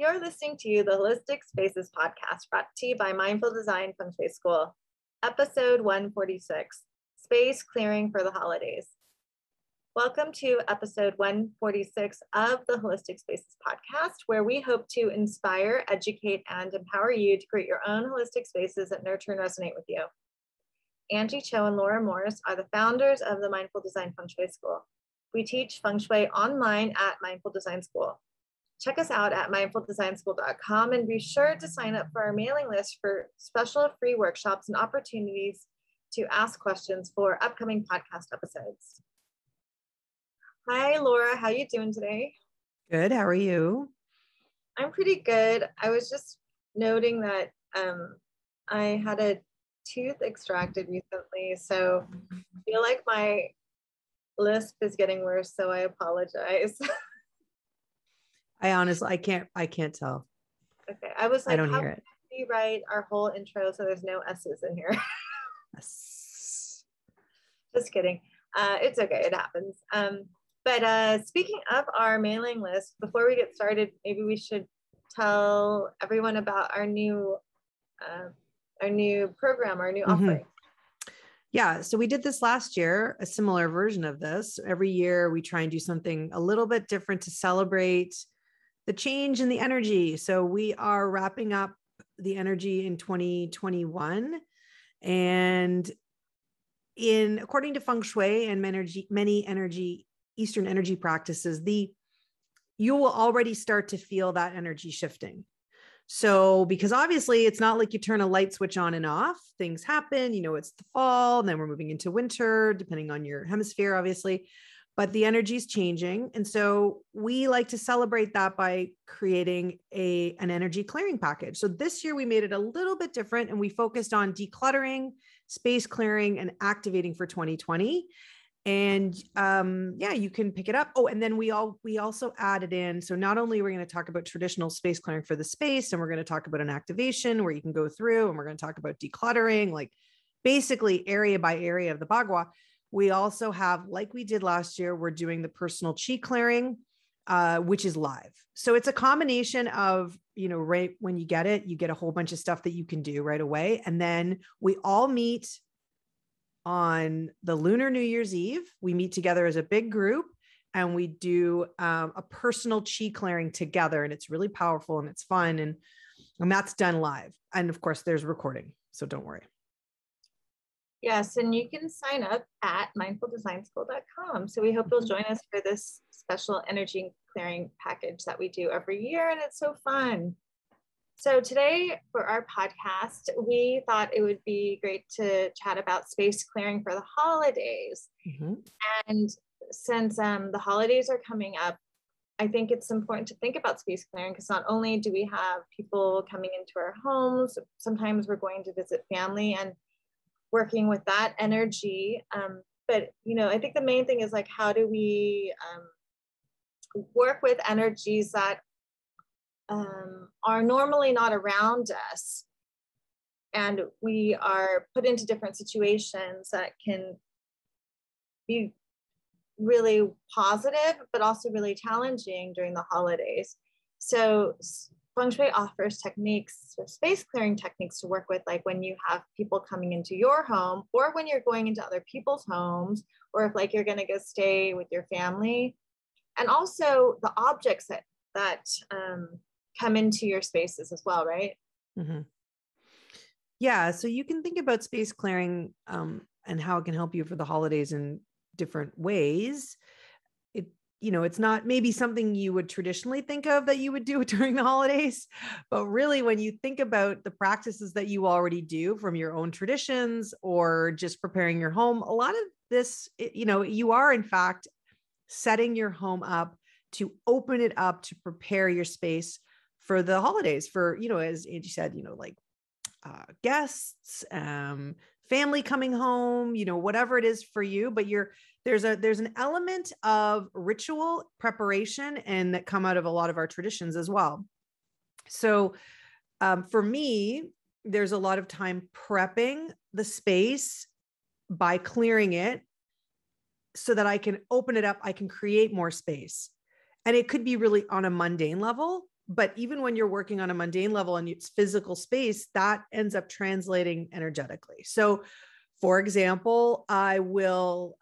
You're listening to the Holistic Spaces podcast brought to you by Mindful Design Feng Shui School, episode 146, Space Clearing for the Holidays. Welcome to episode 146 of the Holistic Spaces podcast, where we hope to inspire, educate, and empower you to create your own holistic spaces that nurture and resonate with you. Angie Cho and Laura Morris are the founders of the Mindful Design Feng Shui School. We teach Feng Shui online at Mindful Design School. Check us out at mindfuldesignschool.com and be sure to sign up for our mailing list for special free workshops and opportunities to ask questions for upcoming podcast episodes. Hi, Laura. How are you doing today? Good. How are you? I'm pretty good. I was just noting that I had a tooth extracted recently, so I feel like my lisp is getting worse, so I apologize. I can't tell. Okay. I was like, I don't how hear can it. we rewrite our whole intro so there's no S's in here? Yes. Just kidding. It's okay. It happens. But speaking of our mailing list, before we get started, maybe we should tell everyone about our new program, our new offering. Yeah. So we did this last year, a similar version of this. Every year we try and do something a little bit different to celebrate the change in the energy. So we are wrapping up the energy in 2021. And according to Feng Shui and many Eastern energy practices, you will already start to feel that energy shifting. So, because obviously it's not like you turn a light switch on and off, things happen, it's the fall, and then we're moving into winter, depending on your hemisphere, obviously, but the energy is changing. And so we like to celebrate that by creating an energy clearing package. So this year we made it a little bit different, and we focused on decluttering, space clearing, and activating for 2020. And you can pick it up. Oh, and then we also added in, so not only are we going to talk about traditional space clearing for the space, and we're going to talk about an activation where you can go through, and we're going to talk about decluttering, like basically area by area of the Bagua. We also have, like we did last year, we're doing the personal chi clearing, which is live. So it's a combination of, right when you get it, you get a whole bunch of stuff that you can do right away. And then we all meet on the Lunar New Year's Eve. We meet together as a big group, and we do a personal chi clearing together. And it's really powerful and it's fun. And that's done live. And of course there's recording, so don't worry. Yes, and you can sign up at mindfuldesignschool.com. So we hope you'll join us for this special energy clearing package that we do every year, and it's so fun. So today for our podcast, we thought it would be great to chat about space clearing for the holidays. Mm-hmm. And since the holidays are coming up, I think it's important to think about space clearing, because not only do we have people coming into our homes, sometimes we're going to visit family and working with that energy. But, I think the main thing is like, how do we work with energies that are normally not around us, and we are put into different situations that can be really positive, but also really challenging during the holidays. So Feng Shui offers techniques, or space clearing techniques, to work with, like when you have people coming into your home, or when you're going into other people's homes, or if like you're going to go stay with your family, and also the objects that come into your spaces as well, right? Mm-hmm. Yeah. So you can think about space clearing and how it can help you for the holidays in different ways. It's not maybe something you would traditionally think of that you would do during the holidays, but really when you think about the practices that you already do from your own traditions or just preparing your home, a lot of this, you are in fact setting your home up to open it up to prepare your space for the holidays, for, as Angie said, like guests, family coming home, whatever it is for you, but there's an element of ritual preparation and that come out of a lot of our traditions as well. So for me, there's a lot of time prepping the space by clearing it so that I can open it up. I can create more space. And it could be really on a mundane level, but even when you're working on a mundane level and it's physical space, that ends up translating energetically. So for example, I will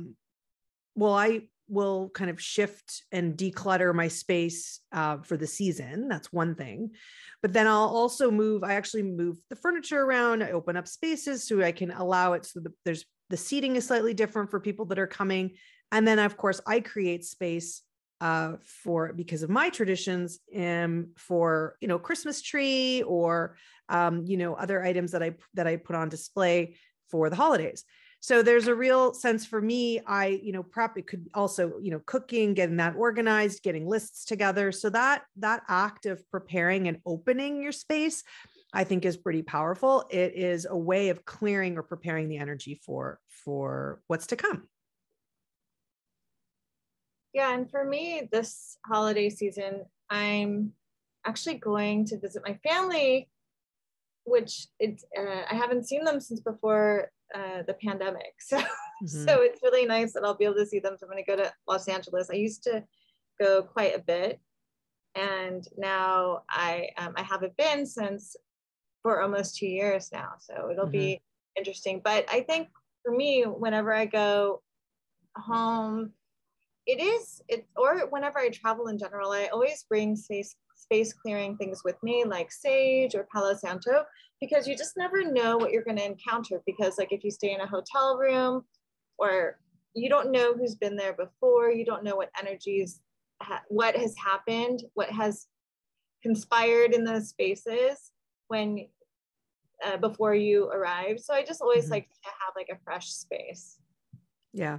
kind of shift and declutter my space for the season. That's one thing. But then I'll also I actually move the furniture around. I open up spaces so I can allow it. So there's the seating is slightly different for people that are coming. And then of course I create space because of my traditions, for, Christmas tree or, other items that I put on display for the holidays. So there's a real sense for me, prep, it could also, cooking, getting that organized, getting lists together. So that act of preparing and opening your space, I think is pretty powerful. It is a way of clearing or preparing the energy for what's to come. Yeah, and for me, this holiday season, I'm actually going to visit my family, which I haven't seen them since before the pandemic. So, so it's really nice that I'll be able to see them. So I'm going to go to Los Angeles. I used to go quite a bit, and now I haven't been for almost 2 years now. So it'll be interesting. But I think for me, whenever I go home, or whenever I travel in general, I always bring space clearing things with me, like sage or Palo Santo, because you just never know what you're going to encounter. Because like if you stay in a hotel room, or you don't know who's been there before, you don't know what energies, what has happened, what has conspired in those spaces when before you arrive. So I just always like to have like a fresh space. Yeah.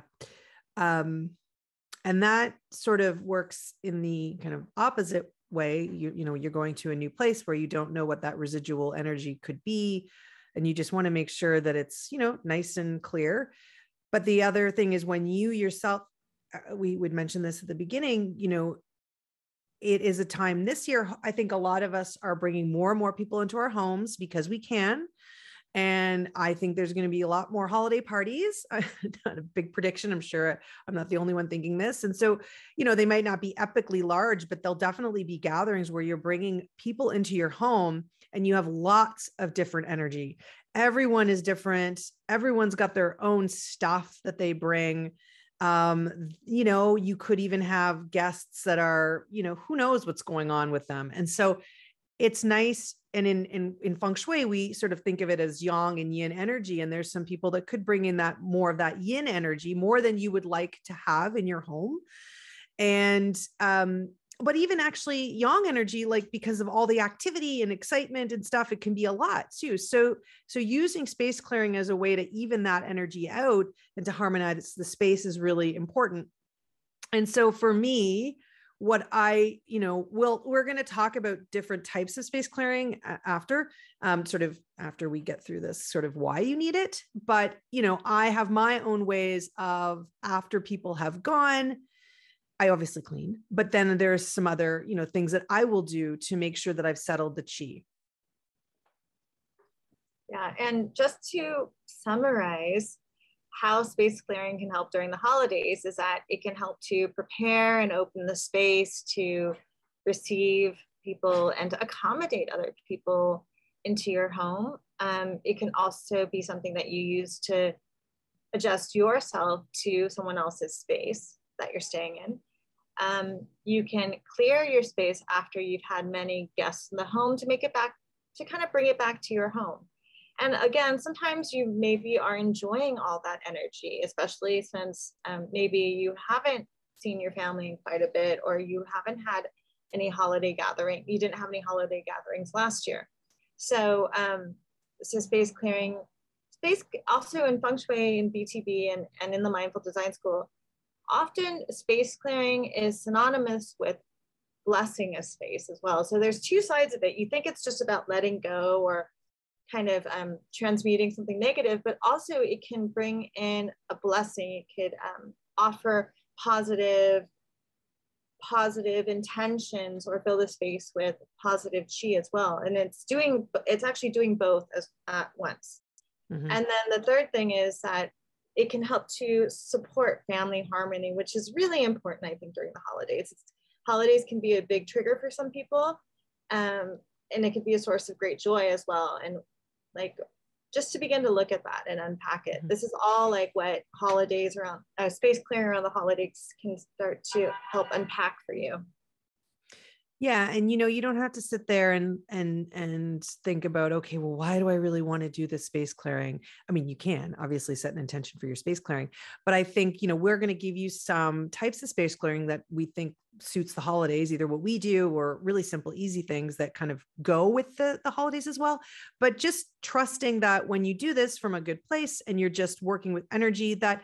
And that sort of works in the kind of opposite way. You're going to a new place where you don't know what that residual energy could be. And you just want to make sure that it's, nice and clear. But the other thing is when you yourself, we would mention this at the beginning, it is a time this year. I think a lot of us are bringing more and more people into our homes because we can. And I think there's going to be a lot more holiday parties. Not a big prediction. I'm sure I'm not the only one thinking this. And so, they might not be epically large, but they'll definitely be gatherings where you're bringing people into your home and you have lots of different energy. Everyone is different. Everyone's got their own stuff that they bring. You could even have guests that are, who knows what's going on with them. And so it's nice. And in feng shui, we sort of think of it as yang and yin energy. And there's some people that could bring in that more of that yin energy, more than you would like to have in your home. And, but even actually yang energy, like because of all the activity and excitement and stuff, it can be a lot too. So using space clearing as a way to even that energy out and to harmonize the space is really important. And so for me, what we're going to talk about different types of space clearing after we get through this sort of why you need it. But, I have my own ways of after people have gone, I obviously clean, but then there's some other, things that I will do to make sure that I've settled the chi. Yeah. And just to summarize, how space clearing can help during the holidays is that it can help to prepare and open the space to receive people and to accommodate other people into your home. It can also be something that you use to adjust yourself to someone else's space that you're staying in. You can clear your space after you've had many guests in the home to kind of bring it back to your home. And again, sometimes you maybe are enjoying all that energy, especially since maybe you haven't seen your family in quite a bit, or you haven't had any holiday gathering. You didn't have any holiday gatherings last year. So, space clearing, also in feng shui and BTB and in the mindful design school, often space clearing is synonymous with blessing a space as well. So there's two sides of it. You think it's just about letting go or kind of transmuting something negative, but also it can bring in a blessing. It could offer positive intentions or fill the space with positive chi as well. And it's actually doing both at once. And then the third thing is that it can help to support family harmony, which is really important, I think, during the holidays. It's holidays can be a big trigger for some people. And it can be a source of great joy as well. And like, just to begin to look at that and unpack it. This is all like what holidays around space clearing around the holidays can start to help unpack for you. Yeah. And, you don't have to sit there and think about, okay, well, why do I really want to do this space clearing? I mean, you can obviously set an intention for your space clearing, but I think, we're going to give you some types of space clearing that we think suits the holidays, either what we do or really simple, easy things that kind of go with the holidays as well. But just trusting that when you do this from a good place and you're just working with energy that,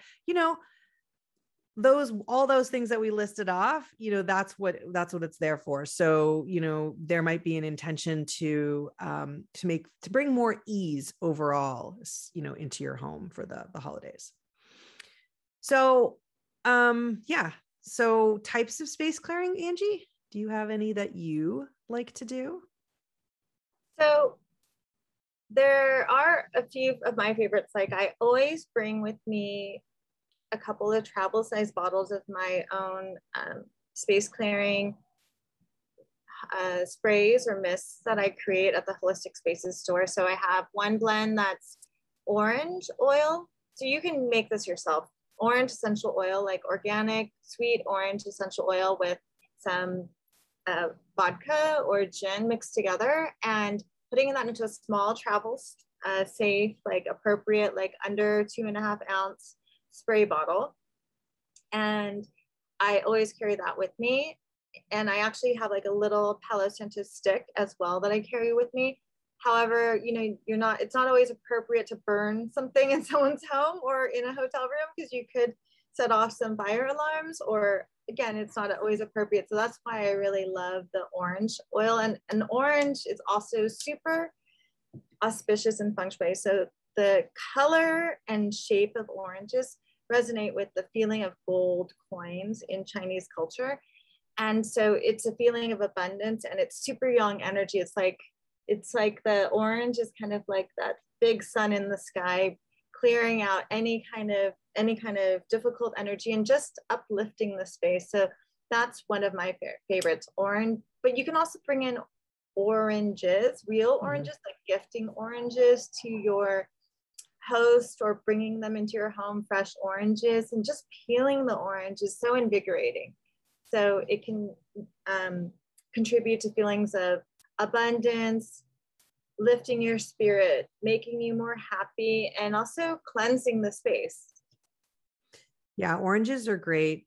all those things that we listed off, that's what it's there for. So, there might be an intention to bring more ease overall, into your home for the holidays. So, yeah. So types of space clearing, Angie, do you have any that you like to do? So there are a few of my favorites. Like I always bring with me a couple of travel size bottles of my own space clearing sprays or mists that I create at the Holistic Spaces store. So I have one blend that's orange oil. So you can make this yourself. Orange essential oil, like organic sweet orange essential oil with some vodka or gin mixed together, and putting that into a small travel safe, like appropriate, like under 2.5 ounce spray bottle. And I always carry that with me. And I actually have like a little Palo Santo stick as well that I carry with me. However, it's not always appropriate to burn something in someone's home or in a hotel room, because you could set off some fire alarms, or again, it's not always appropriate. So that's why I really love the orange oil. And orange is also super auspicious in feng shui. So the color and shape of oranges resonate with the feeling of gold coins in Chinese culture. And so it's a feeling of abundance, and it's super yang energy. It's like the orange is kind of like that big sun in the sky, clearing out any kind of difficult energy and just uplifting the space. So that's one of my favorites, orange. But you can also bring in oranges, real oranges, like gifting oranges to your host or bringing them into your home, fresh oranges, and just peeling the orange is so invigorating. So it can contribute to feelings of abundance, lifting your spirit, making you more happy, and also cleansing the space. Yeah, oranges are great.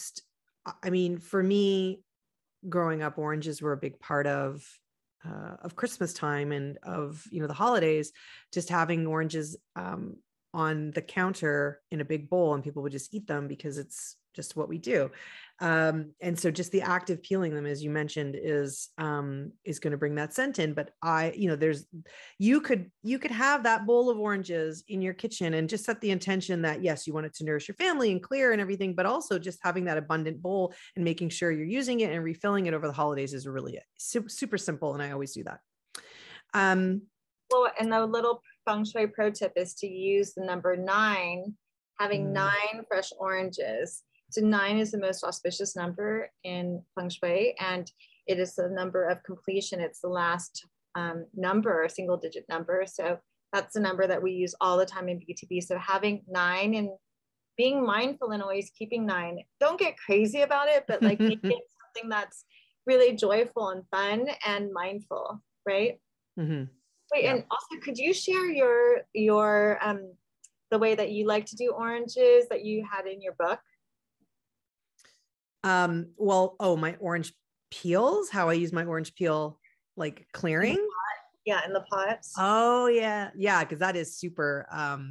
For me, growing up, oranges were a big part of Christmas time and of, the holidays, just having oranges on the counter in a big bowl, and people would just eat them because it's just what we do. And so just the act of peeling them, as you mentioned, is going to bring that scent in. But you could have that bowl of oranges in your kitchen and just set the intention that, yes, you want it to nourish your family and clear and everything, but also just having that abundant bowl and making sure you're using it and refilling it over the holidays is really super simple. And I always do that. Well, and the little feng shui pro tip is to use the number 9, having 9 fresh oranges. So 9 is the most auspicious number in feng shui, and it is the number of completion. It's the last number, a single digit number. So that's the number that we use all the time in BTB. So having 9 and being mindful and always keeping 9. Don't get crazy about it, but like make it something that's really joyful and fun and mindful, right? Mm-hmm. Wait, yeah. And also, could you share your the way that you like to do oranges that you had in your book? My orange peels, how I use my orange peel, like clearing. In the pots. Oh yeah. Yeah. Cause that is super,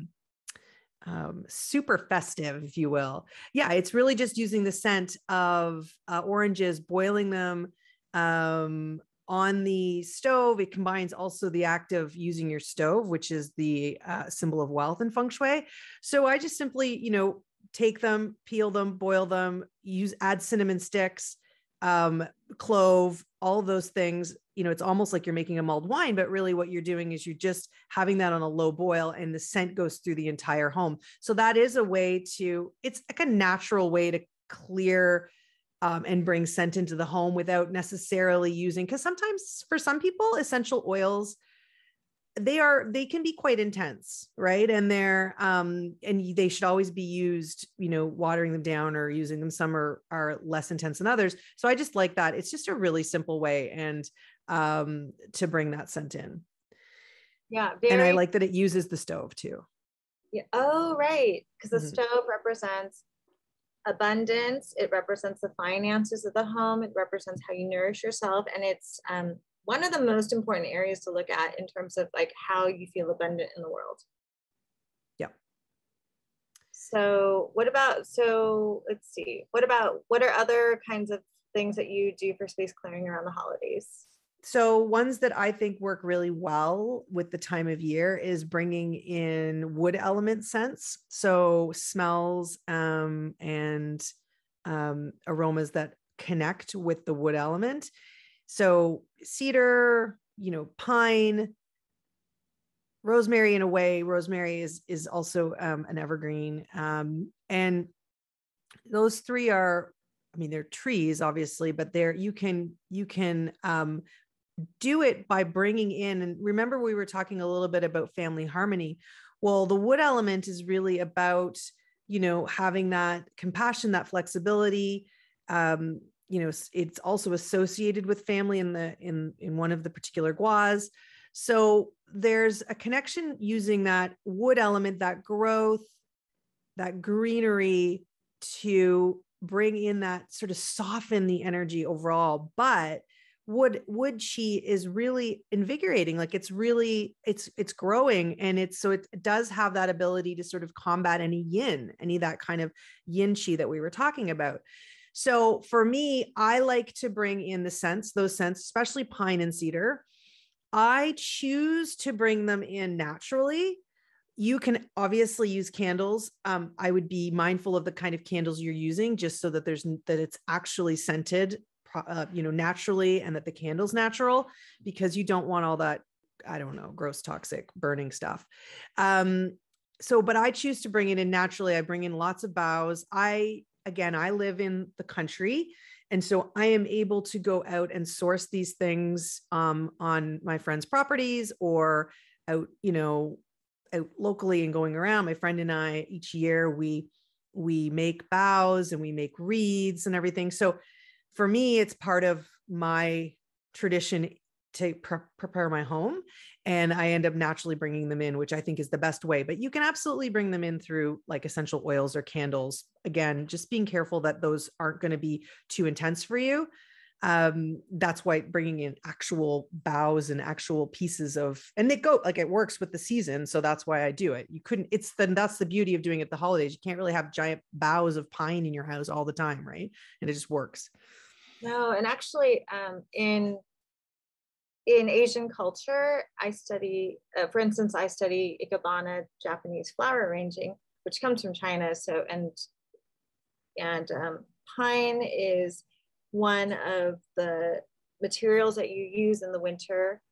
super festive, if you will. Yeah. It's really just using the scent of oranges, boiling them on the stove. It combines also the act of using your stove, which is the symbol of wealth in feng shui. So I just simply, take them, peel them, boil them, add cinnamon sticks, clove, all of those things. It's almost like you're making a mulled wine, but really what you're doing is you're just having that on a low boil, and the scent goes through the entire home. So that is a way it's like a natural way to clear and bring scent into the home without necessarily using, because sometimes for some people, essential oils, they can be quite intense, right? And and they should always be used, watering them down or using them. Some are less intense than others. So I just like that. It's just a really simple way and to bring that scent in. Yeah. And I like that it uses the stove too. Yeah. Oh, right. Because the stove represents abundance. It represents the finances of the home. It represents how you nourish yourself. And it's one of the most important areas to look at in terms of like how you feel abundant in the world. Yeah. So let's see. What are other kinds of things that you do for space clearing around the holidays? So ones that I think work really well with the time of year is bringing in wood element scents. So smells and aromas that connect with the wood element. So cedar, pine, rosemary. In a way, rosemary is also an evergreen. And those three are, they're trees, obviously, but you can do it by bringing in, and remember we were talking a little bit about family harmony. Well, the wood element is really about, having that compassion, that flexibility. It's also associated with family in one of the particular guas. So there's a connection using that wood element, that growth, that greenery, to bring in that sort of soften the energy overall. But wood chi is really invigorating. Like it's growing, and so it does have that ability to sort of combat any that kind of yin chi that we were talking about. So for me, I like to bring in those scents, especially pine and cedar. I choose to bring them in naturally. You can obviously use candles. I would be mindful of the kind of candles you're using, just so that it's actually scented, naturally, and that the candle's natural, because you don't want all that, I don't know, gross, toxic burning stuff. But I choose to bring it in naturally. I bring in lots of boughs. I live in the country, and so I am able to go out and source these things on my friends' properties, or out locally and going around. My friend and I, each year we make boughs and we make wreaths and everything. So for me, it's part of my tradition to prepare my home, and I end up naturally bringing them in, which I think is the best way. But you can absolutely bring them in through like essential oils or candles. Again, just being careful that those aren't going to be too intense for you. That's why bringing in actual boughs and actual pieces and it works with the season. So that's why I do it. That's the beauty of doing it at the holidays. You can't really have giant boughs of pine in your house all the time, right? And it just works. No, and actually, in Asian culture, I study, for instance, Ikebana, Japanese flower arranging, which comes from China. So, and pine is one of the materials that you use in the winter.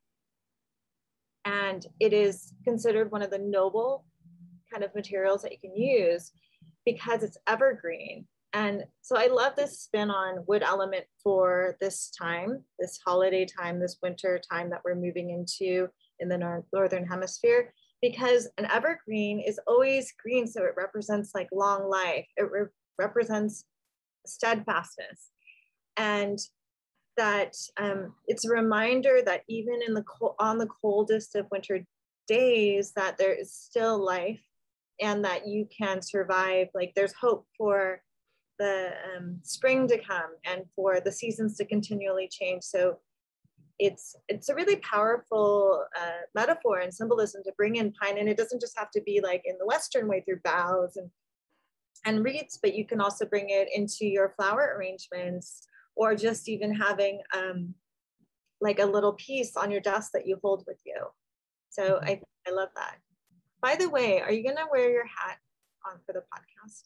And it is considered one of the noble kind of materials that you can use because it's evergreen. And so I love this spin on wood element for this time, this holiday time, this winter time that we're moving into in the Northern Hemisphere, because an evergreen is always green. So it represents like long life. It represents steadfastness. And that it's a reminder that even on the coldest of winter days, that there is still life and that you can survive. Like there's hope for the spring to come and for the seasons to continually change. So it's a really powerful metaphor and symbolism to bring in pine. And it doesn't just have to be like in the Western way through boughs and wreaths, but you can also bring it into your flower arrangements, or just even having like a little piece on your desk that you hold with you. So I love that. By the way, are you gonna wear your hat on for the podcast?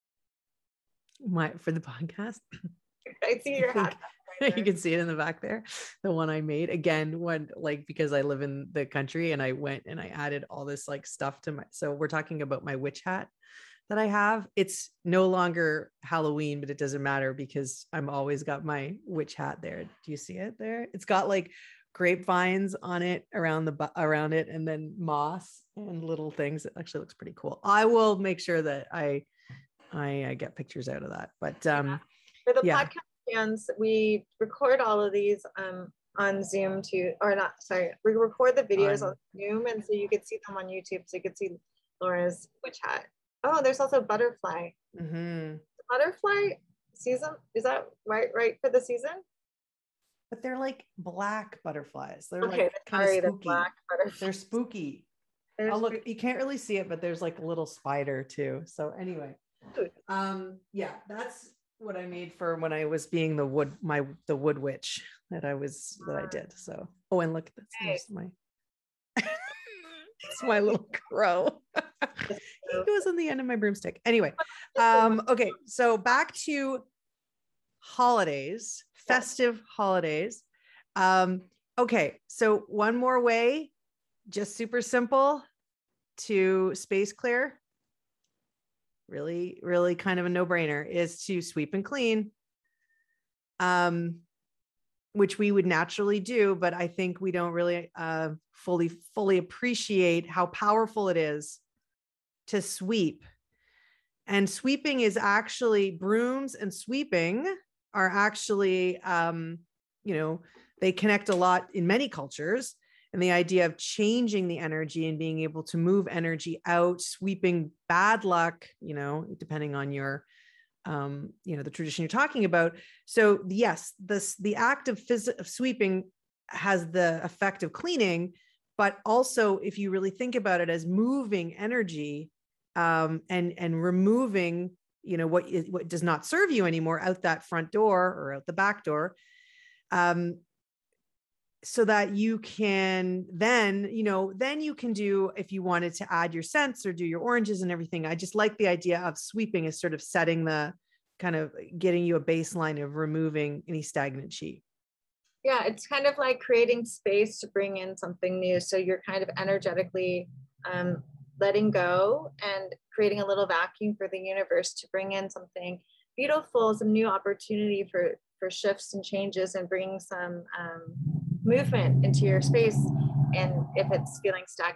For the podcast? I see your hat. Right, you can see it in the back there. The one I made again, because I live in the country, and I went and I added all this like stuff to so we're talking about my witch hat that I have. It's no longer Halloween, but it doesn't matter because I'm always got my witch hat there. Do you see it there? It's got like grapevines on it around it, and then moss and little things. It actually looks pretty cool. I will make sure that I get pictures out of that. But for the podcast fans, we record all of these on Zoom too, or not, sorry, we record the videos on Zoom, and so you could see them on YouTube, so you could see Laura's witch hat. Oh, there's also butterfly. Mm-hmm. Butterfly season, is that right for the season? But they're like black butterflies. They're okay, like kind of spooky. They're black butterflies. They're spooky. Oh, look, you can't really see it, but there's like a little spider too. So anyway, yeah, that's what I made for when I was being the wood witch that I did. So, oh, and look, that's my it's my little crow. He goes on the end of my broomstick. Anyway, okay, so back to holidays, festive holidays. Okay, so one more way, just super simple to space clear, really, really kind of a no-brainer, is to sweep and clean, which we would naturally do, but I think we don't really fully appreciate how powerful it is to sweep. And sweeping is actually, brooms and sweeping are actually, they connect a lot in many cultures. And the idea of changing the energy and being able to move energy out, sweeping bad luck, depending on your, the tradition you're talking about. So yes, the act of sweeping has the effect of cleaning, but also if you really think about it as moving energy, and removing, what does not serve you anymore out that front door or out the back door, so that you can then you can do, if you wanted to add your scents or do your oranges and everything. I just like the idea of sweeping as sort of setting the kind of getting you a baseline of removing any stagnant chi. Yeah, it's kind of like creating space to bring in something new. So you're kind of energetically letting go and creating a little vacuum for the universe to bring in something beautiful, some new opportunity for shifts and changes, and bring some movement into your space, and if it's feeling stagnant.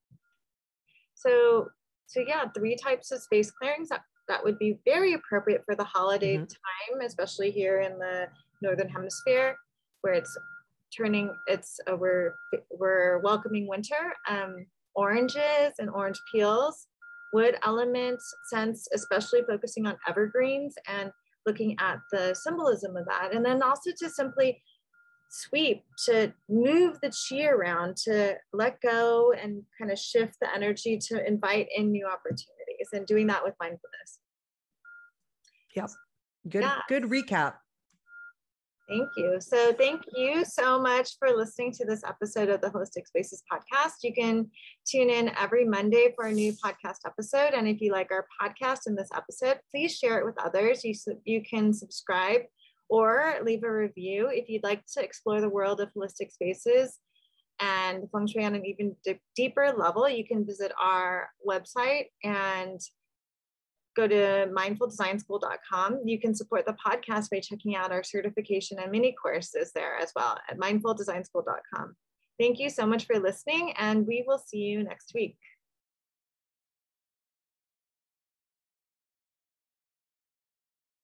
So yeah, 3 types of space clearings that would be very appropriate for the holiday time, especially here in the Northern Hemisphere, where we're welcoming winter. Oranges and orange peels, wood elements, scents, especially focusing on evergreens and looking at the symbolism of that. And then also to simply sweep, to move the chi around, to let go and kind of shift the energy to invite in new opportunities, and doing that with mindfulness. Yep. Good recap. Thank you. So thank you so much for listening to this episode of the Holistic Spaces podcast. You can tune in every Monday for a new podcast episode. And if you like our podcast in this episode, please share it with others. You can subscribe or leave a review. If you'd like to explore the world of holistic spaces and feng shui on an even deeper level, you can visit our website and go to mindfuldesignschool.com. You can support the podcast by checking out our certification and mini courses there as well at mindfuldesignschool.com. Thank you so much for listening, and we will see you next week.